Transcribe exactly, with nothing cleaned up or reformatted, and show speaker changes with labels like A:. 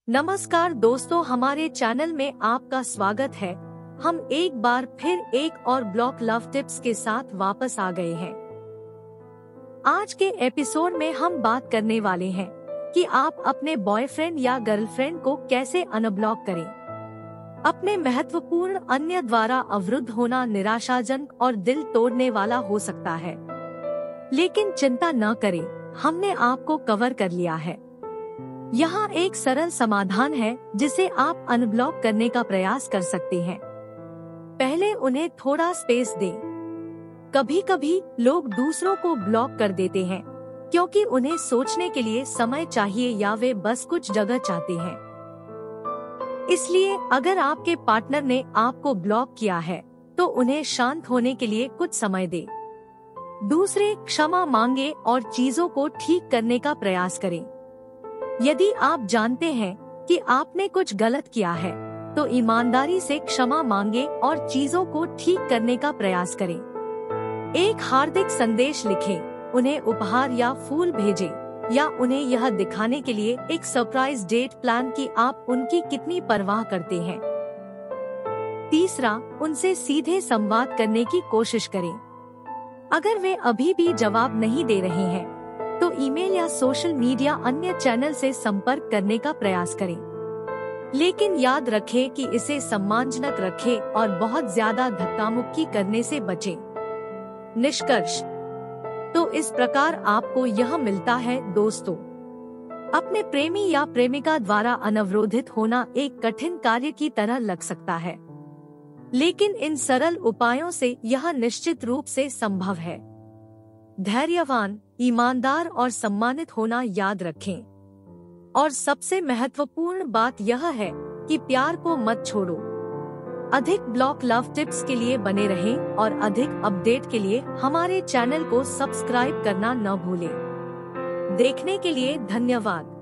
A: नमस्कार दोस्तों, हमारे चैनल में आपका स्वागत है। हम एक बार फिर एक और ब्लॉक लव टिप्स के साथ वापस आ गए हैं। आज के एपिसोड में हम बात करने वाले हैं कि आप अपने बॉयफ्रेंड या गर्लफ्रेंड को कैसे अनब्लॉक करें। अपने महत्वपूर्ण अन्य द्वारा अवरुद्ध होना निराशाजनक और दिल तोड़ने वाला हो सकता है, लेकिन चिंता न करें, हमने आपको कवर कर लिया है। यहाँ एक सरल समाधान है जिसे आप अनब्लॉक करने का प्रयास कर सकते हैं। पहले उन्हें थोड़ा स्पेस दें। कभी कभी लोग दूसरों को ब्लॉक कर देते हैं क्योंकि उन्हें सोचने के लिए समय चाहिए या वे बस कुछ जगह चाहते हैं। इसलिए अगर आपके पार्टनर ने आपको ब्लॉक किया है तो उन्हें शांत होने के लिए कुछ समय दें। दूसरे, क्षमा मांगे और चीजों को ठीक करने का प्रयास करें। यदि आप जानते हैं कि आपने कुछ गलत किया है तो ईमानदारी से क्षमा मांगे और चीजों को ठीक करने का प्रयास करें। एक हार्दिक संदेश लिखें, उन्हें उपहार या फूल भेजें या उन्हें यह दिखाने के लिए एक सरप्राइज डेट प्लान कि आप उनकी कितनी परवाह करते हैं। तीसरा, उनसे सीधे संवाद करने की कोशिश करें। अगर वे अभी भी जवाब नहीं दे रहे हैं तो ईमेल या सोशल मीडिया अन्य चैनल से संपर्क करने का प्रयास करें। लेकिन याद रखें कि इसे सम्मानजनक रखें और बहुत ज्यादा धक्का मुक्की करने से बचें। निष्कर्ष, तो इस प्रकार आपको यह मिलता है दोस्तों, अपने प्रेमी या प्रेमिका द्वारा अनवरोधित होना एक कठिन कार्य की तरह लग सकता है, लेकिन इन सरल उपायों से यह निश्चित रूप से संभव है। धैर्यवान, ईमानदार और सम्मानित होना याद रखें। और सबसे महत्वपूर्ण बात यह है कि प्यार को मत छोड़ो। अधिक ब्लॉक लव टिप्स के लिए बने रहें और अधिक अपडेट के लिए हमारे चैनल को सब्सक्राइब करना न भूलें। देखने के लिए धन्यवाद।